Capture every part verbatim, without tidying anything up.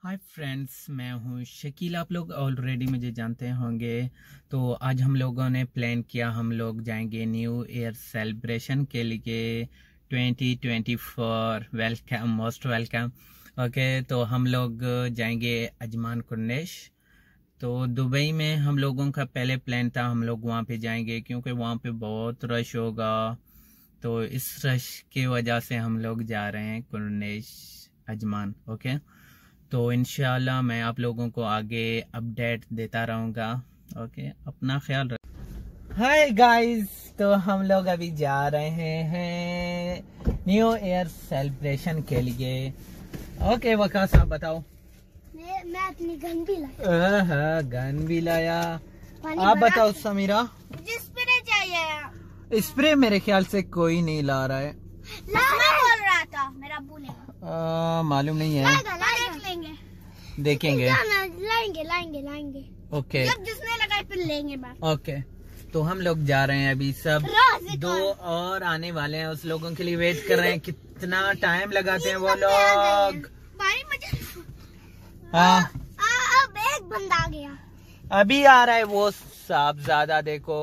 Hi friends, मैं हूँ शकील। आप लोग ऑलरेडी मुझे जानते होंगे। तो आज हम लोगों ने प्लान किया, हम लोग जाएंगे न्यू ईयर सेलिब्रेशन के लिए twenty twenty four. Welcome, most welcome. Okay, तो हम लोग जाएंगे अजमान कुर्नेश। तो दुबई में हम लोगों का पहले प्लान था हम लोग वहाँ पे जाएंगे, क्योंकि वहाँ पे बहुत रश होगा। तो इस रश की वजह से हम लोग जा रहे हैं कुर्नेश अजमान। ओके, तो इंशाल्लाह मैं आप लोगों को आगे अपडेट देता रहूँगा। ओके, अपना ख्याल रख। हाय गाइस, तो हम लोग अभी जा रहे हैं न्यू ईयर सेलिब्रेशन के लिए। ओके वका साहब बताओ। मैं, मैं अपनी गन भी लाया। हाँ, गन भी लाया। आप बताओ समीरा। मुझे स्प्रे चाहिए। स्प्रे मेरे ख्याल से कोई नहीं ला रहा है। ला, मैं बोल रहा था, मेरा अब्बू लेगा। मालूम नहीं है, लाएगा, लाएगा। लेंगे, देखेंगे। लाएंगे लाएंगे लाएंगे। ओके, जब जिसने लगाए फिर लेंगे बात। ओके, तो हम लोग जा रहे हैं अभी। सब दो और आने वाले हैं, उस लोगों के लिए वेट कर रहे हैं। कितना टाइम लगाते हैं वो लोग। भाई मुझे हाँ, अब एक बंदा आ गया। अभी आ रहा है वो साहबजादा, देखो।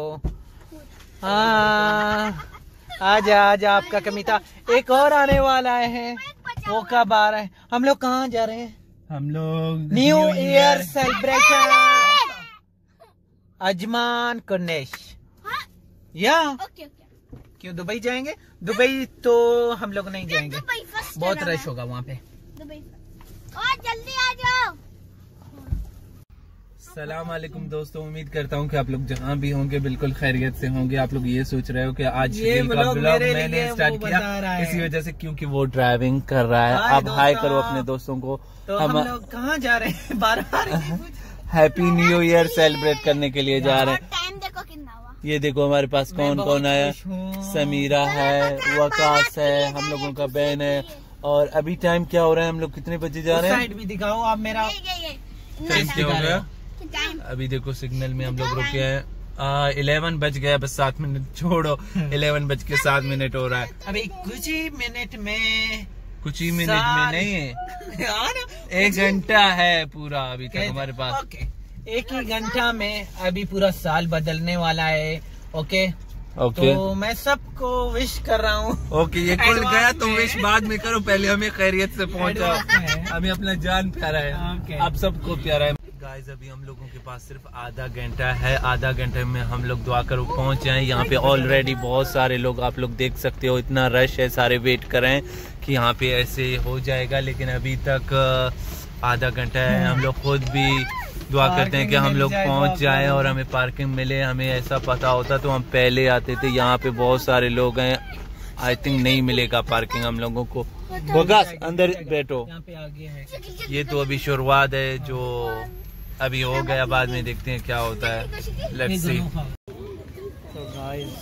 हाँ, आजा आजा, आपका कमी था। एक और आने वाला है, वो कब आ रहा है? हम लोग कहाँ जा रहे हैं? हम लोग new year celebration Ajman Corniche. हाँ? या ओके ओके। क्यों दुबई जाएंगे? दुबई तो हम लोग नहीं जाएंगे, दुबई फर्स्ट बहुत जगह रश है। होगा वहाँ पे। दुबई और जल्दी आ जाओ। सलाम वालेकुम दोस्तों, उम्मीद करता हूँ कि आप लोग जहाँ भी होंगे बिल्कुल खैरियत से होंगे। आप लोग ये सोच रहे हो कि आज ये शकील का व्लॉग ब्लॉग मेरे मैंने लिए स्टार्ट वो किया बता रहा है। इसी वजह से, क्योंकि वो ड्राइविंग कर रहा है। हाय आप हाय दोस्तों। करो अपने दोस्तों को। तो हम लोग कहाँ जा रहे हैं? बार बार हैप्पी न्यू ईयर सेलिब्रेट करने के लिए जा रहे हैं। टाइम देखो कितना हुआ। ये देखो हमारे पास मैं कौन बहुत कौन आया। खुश हूँ। समीरा है, वकास है, हम लोगों का बहन है। और अभी टाइम क्या हो रहा है? हम लोग कितने बजे जा रहे हैं? साइड भी दिखाओ आप मेरा। ये ये ये टाइम क्या हो गया? टाइम अभी देखो सिग्नल में हम लोग रुके हैं। इलेवन बज गया, बस सात मिनट छोड़ो। इलेवन बज के सात मिनट हो रहा है। अभी कुछ ही मिनट में, कुछ ही मिनट में नहीं है, एक घंटा है पूरा अभी तक हमारे पास। ओके, एक ही घंटा में अभी पूरा साल बदलने वाला है। ओके, ओके तो मैं सबको विश कर रहा हूँ। ओके, ये खुल Advance गया तो में। विश बाद में करो, पहले हमें खैरियत से पहुंचाओ। Advance में। हमें अपना जान प्यारा है, Okay. आप सबको प्यारा है। गाइस, अभी हम लोगों के पास सिर्फ आधा घंटा है। आधा घंटे में हम लोग दुआ करो पहुंच जाएं। यहाँ पे ऑलरेडी बहुत सारे लोग, आप लोग देख सकते हो, इतना रश है। सारे वेट कर रहे हैं कि यहाँ पे ऐसे हो जाएगा, लेकिन अभी तक आधा घंटा है। हम लोग खुद भी दुआ करते हैं कि हम लोग पहुंच जाएं और हमें पार्किंग मिले। हमें ऐसा पता होता तो हम पहले आते थे। यहाँ पे बहुत सारे लोग हैं, आई थिंक नहीं मिलेगा पार्किंग हम लोगों को। बगास अंदर बैठो। यहाँ पे आगे है। ये तो अभी शुरुआत है, जो अभी हो गया, बाद में देखते हैं क्या होता है। Let's see. तो गाइस,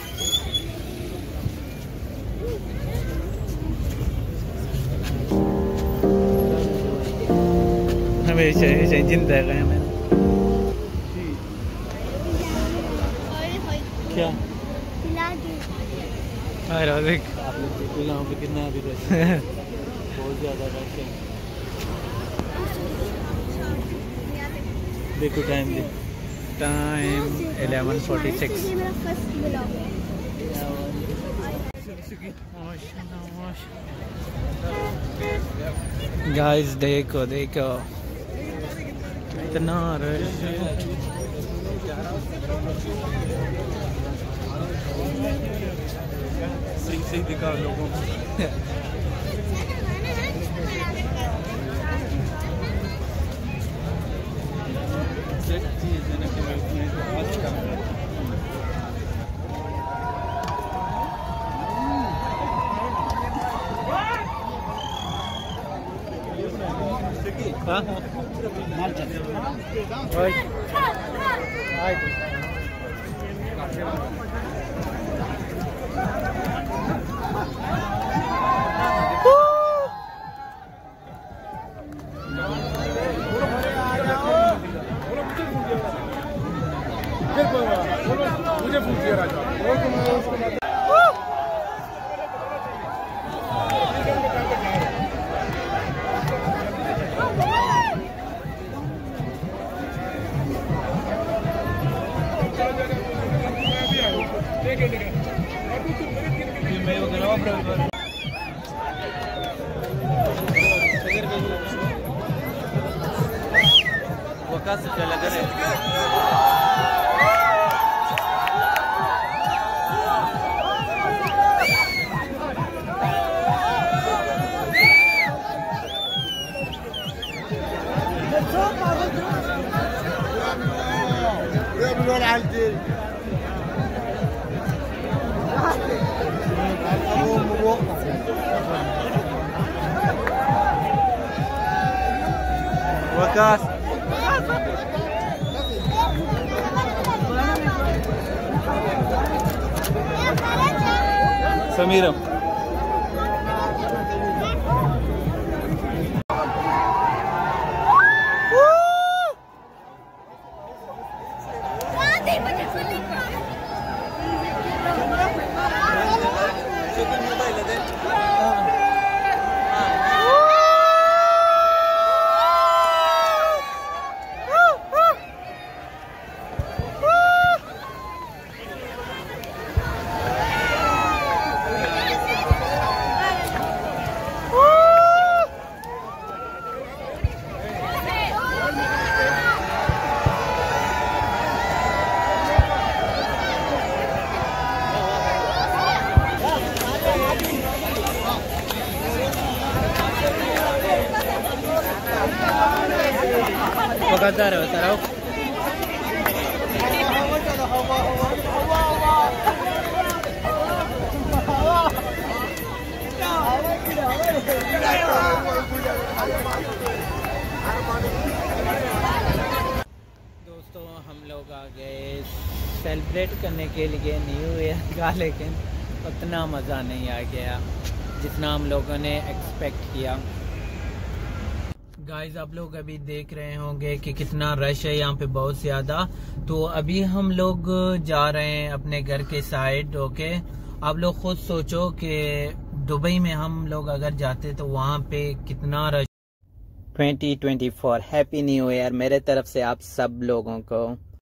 हमेशा हमेशा जिंदा है मैं। क्या अरे देख, आप लोग देखो यहाँ पे कितना अभी रश है, बहुत ज्यादा रश है। देखो टाइम देखो, time eleven forty six. Guys देखो देखो, इतना रश है। सही सही दिखा लोगों को। मुझे फोन किया राजा। वकास चला करे वकास समीर पकड़ता रहो सराओ दोस्तों हम लोग आ गए सेलिब्रेट करने के लिए न्यू ईयर का, लेकिन उतना मज़ा नहीं आ गया जितना हम लोगों ने एक्सपेक्ट किया। गाइस आप लोग अभी देख रहे होंगे कि कितना रश है यहाँ पे, बहुत ज़्यादा। तो अभी हम लोग जा रहे हैं अपने घर के साइड। ओके, आप लोग खुद सोचो कि दुबई में हम लोग अगर जाते तो वहाँ पे कितना rush. Twenty twenty four happy new year मेरे तरफ से आप सब लोगों को।